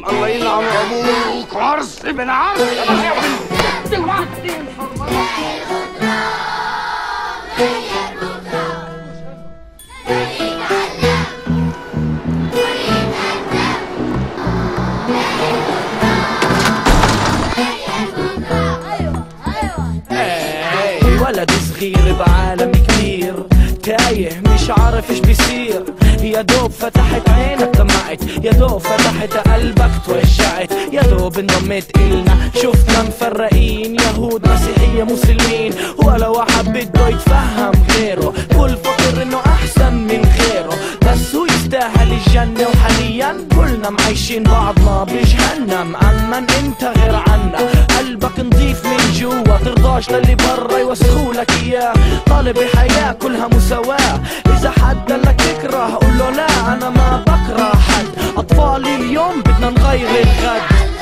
الله ينعم ابوك عرس ابن عرس. ولد صغير بعالم كبير تايه مش عارف ايش بيصير. يا دوب فتحت عينك دمعت، يا دوب فتحت قلبك توجعت، يا دوب انضميت إلنا شفنا مفرقين يهود مسيحية مسلمين، ولا واحد بده يتفهم غيره، كل فكر انه احسن من غيره، بس هو يستاهل الجنة وحاليا كلنا معيشين بعضنا بجهنم. اما انت غير عنا قلبك نضيف من جوا، ترضاش للي برا يوسخولك اياه، طالب الحياة كلها مساواة، اذا حد قالك تكره قول له لا انا ما بكره حد، اطفالي اليوم بدنا نغير الغد.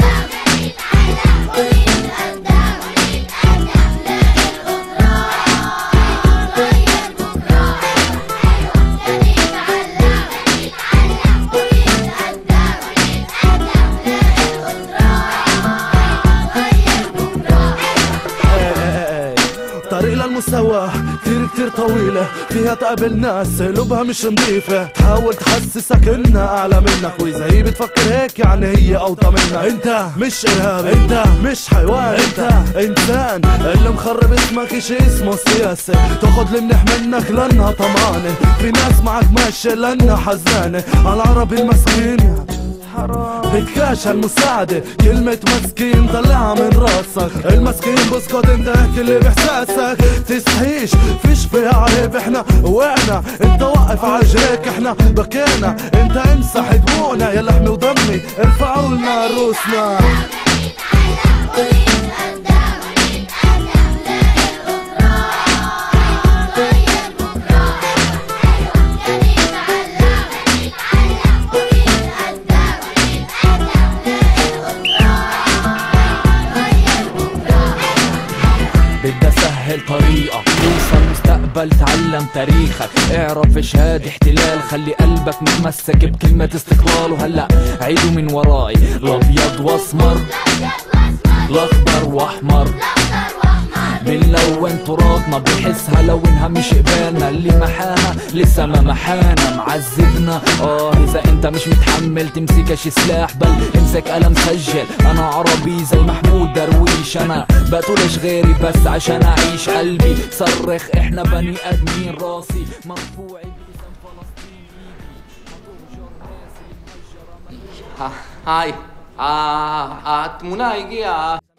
طريق للمساواة كتير طويلة، فيها تقابل ناس قلوبها مش نظيفة، تحاول تحسسك انها اعلى منك، واذا هي بتفكر هيك يعني هي اوطى منك. انت مش ارهابي، انت مش حيوان، انت انسان. اللي مخرب اسمك اشي اسمه السياسة، تاخد المنح منك لانها طمعانة، في ناس معك ماشية لانها حزانة، على العربي المسكين بتكاش المساعدة، كلمة مسكين طلعها من راسك، المسكين بسكت انت احكي اللي باحساسك، تستحيش فيش فيها عيب، احنا وقعنا انت وقف عجريك، احنا بكينا انت امسح دموعنا، يا لحمي ودمي ارفعوا لنا روسنا. بدي اسهل طريقة توصل مستقبل، تعلم تاريخك، اعرف ايش هاد احتلال، خلي قلبك متمسك بكلمة استقلال، وهلا عيدوا من وراي الابيض واسمر، الاخضر واحمر، بنلون تراثنا بنحسها لو انها مش قبالنا، اللي محاها لسه ما محانا معذبنا. اذا انت مش متحمل تمسكش سلاح، بل امسك قلم سجل، انا عربي زي محمود درويش، انا بقتلش غيري بس عشان اعيش، قلبي صرخ احنا بني ادمين، راسي مرفوع باسم فلسطين. هاي التمونة هيجي